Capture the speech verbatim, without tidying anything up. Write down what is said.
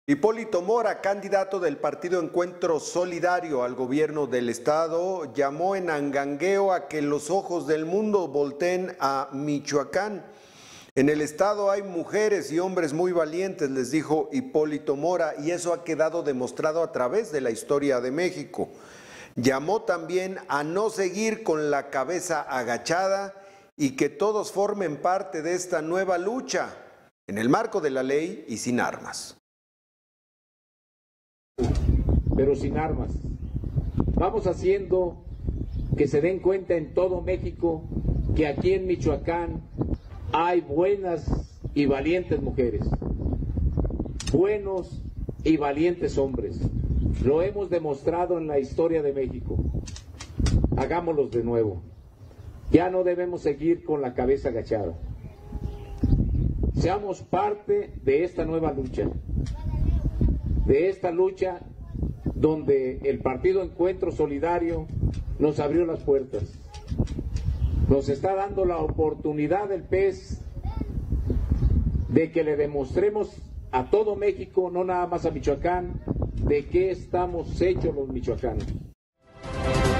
Hipólito Mora, candidato del partido Encuentro Solidario al gobierno del estado, llamó en Angangueo a que los ojos del mundo volteen a Michoacán. En el estado hay mujeres y hombres muy valientes, les dijo Hipólito Mora, y eso ha quedado demostrado a través de la historia de México. Llamó también a no seguir con la cabeza agachada y que todos formen parte de esta nueva lucha, en el marco de la ley y sin armas. Pero sin armas. Vamos haciendo que se den cuenta en todo México que aquí en Michoacán hay buenas y valientes mujeres, buenos y valientes hombres. Lo hemos demostrado en la historia de México. Hagámoslos de nuevo. Ya no debemos seguir con la cabeza agachada. Seamos parte de esta nueva lucha, de esta lucha donde el Partido Encuentro Solidario nos abrió las puertas. Nos está dando la oportunidad del P E S de que le demostremos a todo México, no nada más a Michoacán, de qué estamos hechos los michoacanos.